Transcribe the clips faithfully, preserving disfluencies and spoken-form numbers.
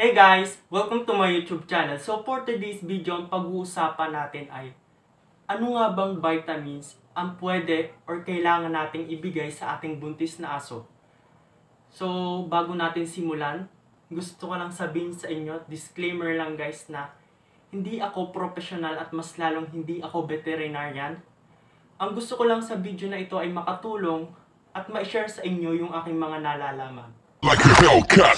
Hey guys! Welcome to my YouTube channel. So for today's video, ang pag-uusapan natin ay ano nga bang vitamins ang pwede or kailangan nating ibigay sa ating buntis na aso. So bago natin simulan, gusto ko lang sabihin sa inyo, disclaimer lang guys, na hindi ako professional at mas lalong hindi ako veterinarian. Ang gusto ko lang sa video na ito ay makatulong at ma-share sa inyo yung aking mga nalalaman. Like a Hellcat.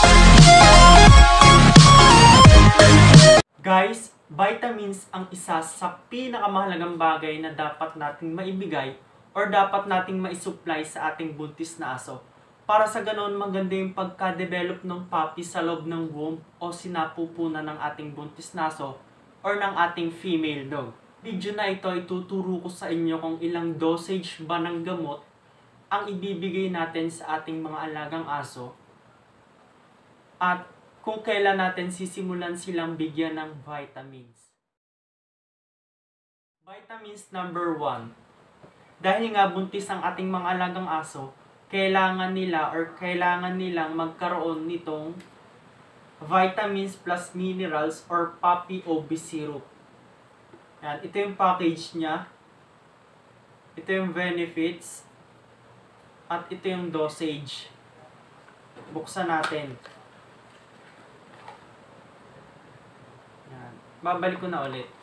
Guys, vitamins ang isa sa pinakamahalagang bagay na dapat nating maibigay or dapat nating maisupply sa ating buntis na aso. Para sa ganon, maganda yung pagka-develop ng puppy sa loob ng womb o sinapupunan ng ating buntis na aso or ng ating female dog. Video na ito, ituturo ko sa inyo kung ilang dosage ba ng gamot ang ibibigay natin sa ating mga alagang aso at kung kailan natin sisimulan silang bigyan ng vitamins. Vitamins number one. Dahil nga buntis ang ating mga alagang aso, kailangan nila or kailangan nilang magkaroon nitong vitamins plus minerals or Puppy O B syrup. Yan, ito yung package niya. Ito yung benefits. At ito yung dosage. Buksan natin. Yan. Babalik ko na ulit.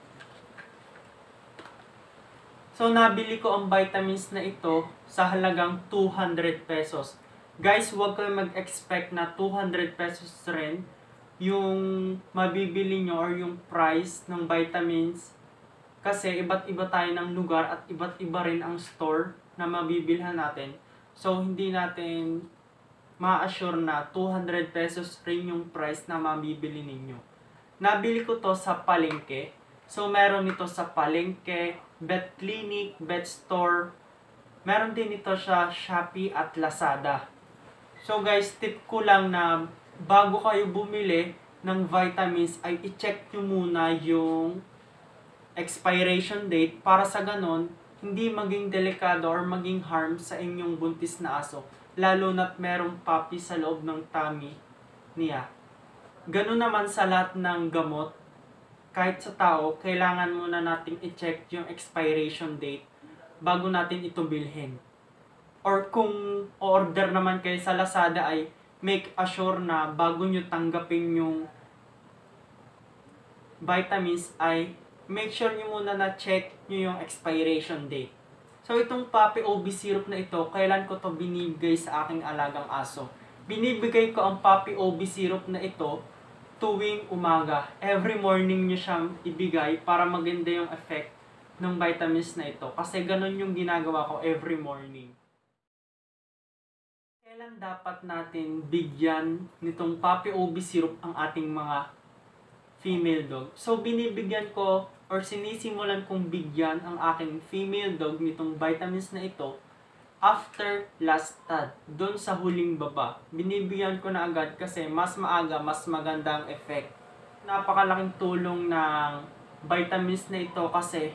So, nabili ko ang vitamins na ito sa halagang two hundred pesos. Guys, huwag kayong mag-expect na two hundred pesos rin yung mabibili nyo or yung price ng vitamins. Kasi iba't iba tayo ng lugar at iba't iba rin ang store na mabibilhan natin. So, hindi natin ma-assure na two hundred pesos rin yung price na mabibili ninyo. Nabili ko to sa palengke. So, meron nito sa palengke, vet clinic, vet store. Meron din ito sa Shopee at Lazada. So, guys, tip ko lang na bago kayo bumili ng vitamins ay i-check nyo muna yung expiration date para sa ganon, hindi maging delikado or maging harm sa inyong buntis na aso. Lalo na't merong puppy sa loob ng tummy niya. Ganun naman sa lahat ng gamot. Kahit sa tao, kailangan muna natin i-check yung expiration date bago natin ito bilhin. Or kung order naman kayo sa Lazada ay make assure na bago nyo tanggapin yung vitamins ay make sure nyo muna na check nyo yung expiration date. So, itong Puppy O B syrup na ito, kailan ko to binibigay sa aking alagang aso? Binibigay ko ang Puppy O B syrup na ito tuwing umaga. Every morning nyo siyang ibigay para maganda yung effect ng vitamins na ito. Kasi ganun yung ginagawa ko every morning. Kailan dapat natin bigyan nitong Puppy O B syrup ang ating mga female dog? So, binibigyan ko or sinisimulan kong bigyan ang aking female dog nitong vitamins na ito after last tad, doon sa huling baba. Binibigyan ko na agad kasi mas maaga, mas maganda ang effect. Napakalaking tulong ng vitamins na ito kasi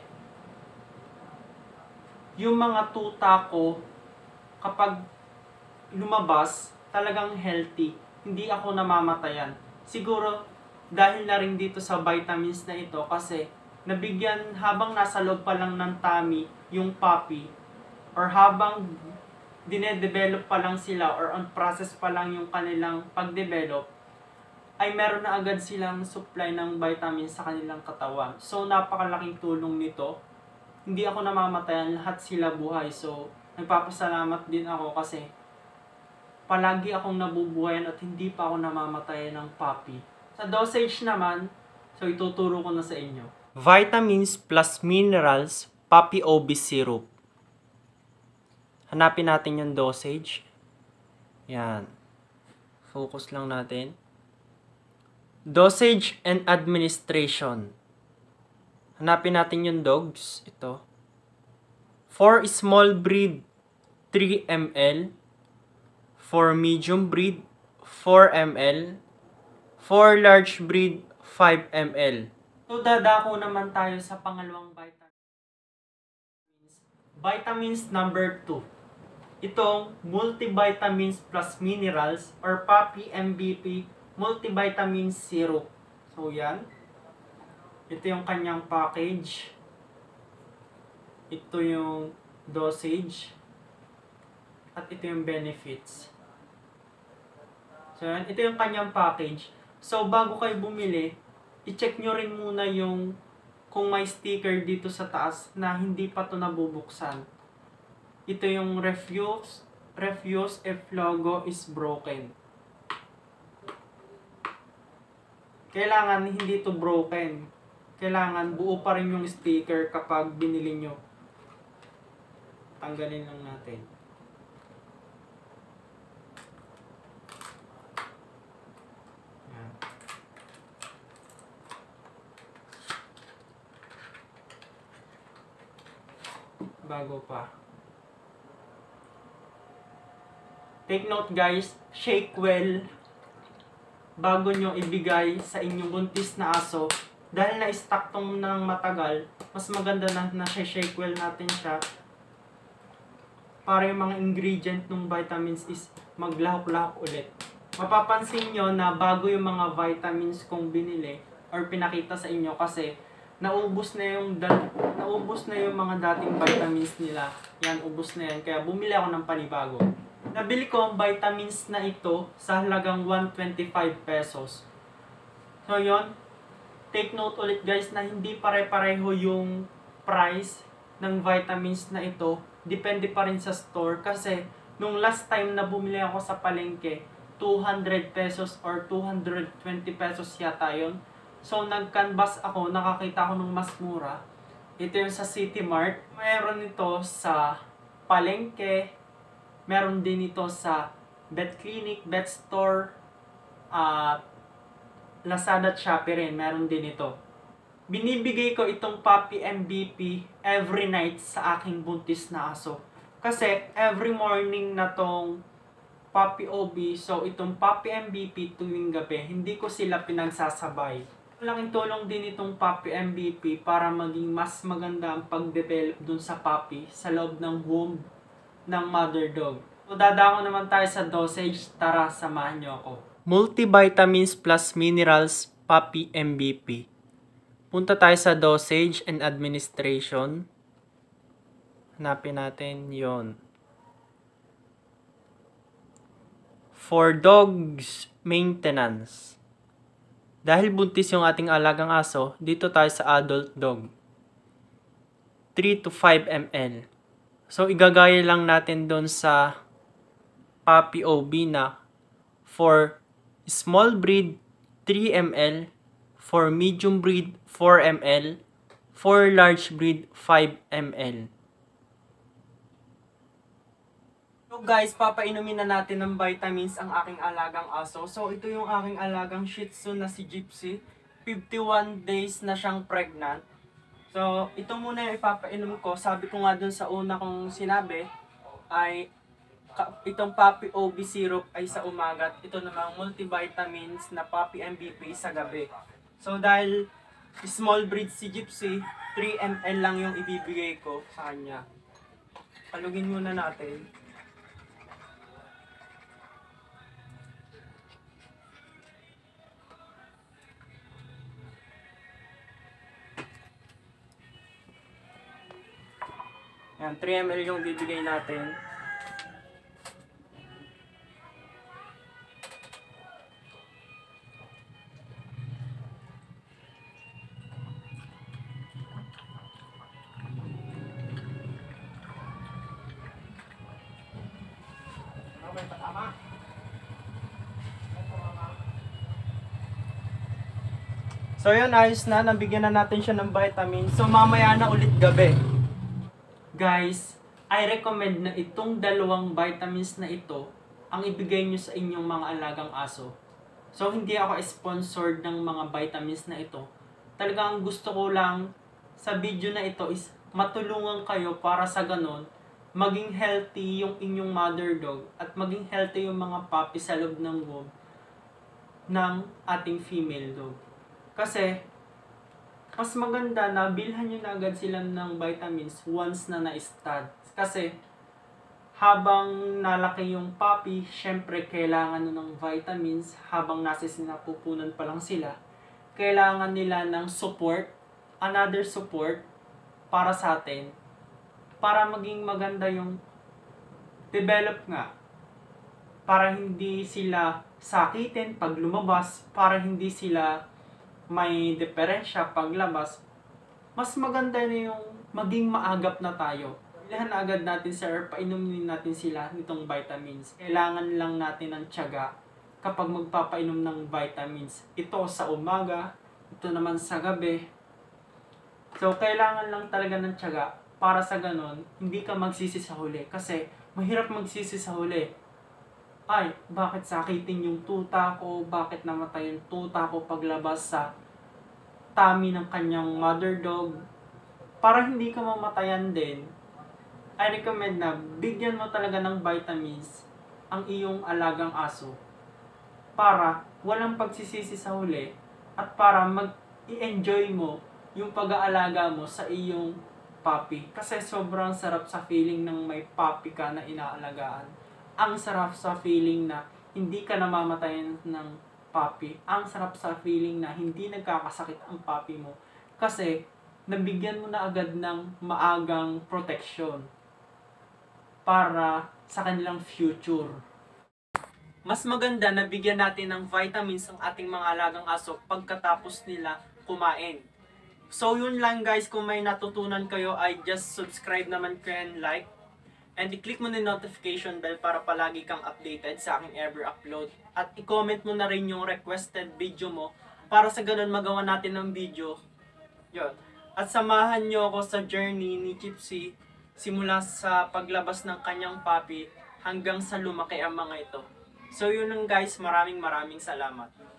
yung mga tuta ko kapag lumabas, talagang healthy. Hindi ako namamatayan. Siguro dahil na rin dito sa vitamins na ito kasi nabigyan habang nasa loob pa lang ng tummy yung puppy or habang dinedevelop pa lang sila or on process pa lang yung kanilang pagdevelop ay meron na agad silang supply ng vitamins sa kanilang katawan. So, napakalaking tulong nito. Hindi ako namamatayan, lahat sila buhay. So, nagpapasalamat din ako kasi palagi akong nabubuhayan at hindi pa ako namamatayan ng puppy. Sa dosage naman, so ituturo ko na sa inyo. Vitamins plus minerals, Puppy O B syrup. Hanapin natin yung dosage. Yan. Focus lang natin. Dosage and administration. Hanapin natin yung dogs. Ito. For small breed, three milliliters. For medium breed, four milliliters. For large breed, five milliliters. So, dadako naman tayo sa pangalawang vitamins. Vitamins number two. Itong multivitamins plus minerals or Puppy M B P multivitamin syrup. So yan. Ito yung kanyang package. Ito yung dosage. At ito yung benefits. So yan. Ito yung kanyang package. So bago kayo bumili, i-check nyo rin muna yung kung may sticker dito sa taas na hindi pa to nabubuksan. Ito yung refuse, refuse if logo is broken. Kailangan hindi to broken. Kailangan buo pa rin yung sticker kapag binili nyo. Tanggalin lang natin. Yan. Bago pa. Take note guys, shake well bago nyo ibigay sa inyong buntis na aso. Dahil na-stock tong ng matagal, mas maganda na na-shake well natin siya para yung mga ingredient ng vitamins is maglahok-lahok ulit. Mapapansin nyo na bago yung mga vitamins kong binili or pinakita sa inyo kasi naubos na yung naubos na yung mga dating vitamins nila. Yan, ubos na yan. Kaya bumili ako ng panibago. Nabili ko ang vitamins na ito sa halagang one hundred twenty-five pesos. So yon, take note ulit guys na hindi pare-pareho yung price ng vitamins na ito. Depende pa rin sa store kasi nung last time na bumili ako sa palengke, two hundred pesos or two hundred twenty pesos yata yun. So nag-canvas ako, nakakita ko ng mas mura. Ito yung sa City Mart. Mayroon ito sa palengke. Meron din ito sa Vet Clinic, Vet Store, at uh, Lazada at Shopee rin. Meron din ito. Binibigay ko itong Puppy M V P every night sa aking buntis na aso. Kasi every morning na tong Puppy O B, so itong Puppy M V P tuwing gabi, hindi ko sila pinagsasabay. Malaking tulong din itong Puppy M V P para maging mas maganda ang pag-develop dun sa puppy sa loob ng womb ng mother dog. So dadako naman tayo sa dosage, tara samahan nyo ako. Multivitamins plus minerals Puppy M V P. Punta tayo sa dosage and administration. Hanapin natin yon. For dogs maintenance. Dahil buntis yung ating alagang aso, dito tayo sa adult dog. three to five milliliters. So, igagaya lang natin doon sa Puppy O B na for small breed, three milliliters, for medium breed, four milliliters, for large breed, five milliliters. So guys, papainumin na natin ng vitamins ang aking alagang aso. So, ito yung aking alagang Shih Tzu na si Gypsy. fifty-one days na siyang pregnant. So, ito muna yung ipapainom ko. Sabi ko nga dun sa una kong sinabi, ay itong Puppy O B syrup ay sa umaga. At ito namang multivitamins na Puppy M V P sa gabi. So, dahil small breed si Gypsy, three milliliters lang yung ibibigay ko sa kanya. Palugin muna natin. Yan, three milliliters yung bibigay natin. Okay, patama. So yun, ayos na. Nabigyan na natin siya ng vitamin. So mamaya na ulit gabi. Guys, I recommend na itong dalawang vitamins na ito ang ibigay nyo sa inyong mga alagang aso. So, hindi ako sponsored ng mga vitamins na ito. Talagang gusto ko lang sa video na ito is matulungan kayo para sa ganon, maging healthy yung inyong mother dog at maging healthy yung mga puppy sa loob ng womb ng ating female dog. Kasi, mas maganda na bilhan nyo na agad sila ng vitamins once na na-stud. Kasi, habang nalaki yung puppy, syempre kailangan nun ng vitamins. Habang nasa sinapupunan pa lang sila, kailangan nila ng support, another support para sa atin, para maging maganda yung develop nga, para hindi sila sakitin pag lumabas, para hindi sila may diferensya paglabas. Mas maganda na yung maging maagap na tayo. Ilahan na agad natin sir, painumin natin sila nitong vitamins. Kailangan lang natin ng tiyaga kapag magpapainom ng vitamins. Ito sa umaga, ito naman sa gabi. So, kailangan lang talaga ng tiyaga para sa ganon, hindi ka magsisi sa huli. Kasi, mahirap magsisi sa huli. Ay, bakit sakitin yung tuta ko? Bakit namatay yung tuta ko paglabas sa tummy ng kanyang mother dog? Para hindi ka mamatayan din, I recommend na bigyan mo talaga ng vitamins ang iyong alagang aso para walang pagsisisi sa huli at para mag-i-enjoy mo yung pag-aalaga mo sa iyong puppy. Kasi sobrang sarap sa feeling ng may puppy ka na inaalagaan. Ang sarap sa feeling na hindi ka namamatayan ng puppy. Ang sarap sa feeling na hindi nagkakasakit ang puppy mo. Kasi nabigyan mo na agad ng maagang protection para sa kanilang future. Mas maganda na bigyan natin ng vitamins ang ating mga alagang aso pagkatapos nila kumain. So yun lang guys, kung may natutunan kayo ay just subscribe naman kayo and like. And i-click mo na yung notification bell para palagi kang updated sa aking ever upload. At i-comment mo na rin yung requested video mo para sa ganun magawa natin ng video. Yun. At samahan nyo ako sa journey ni Gypsy simula sa paglabas ng kanyang puppy hanggang sa lumaki ang mga ito. So yun lang guys, maraming maraming salamat.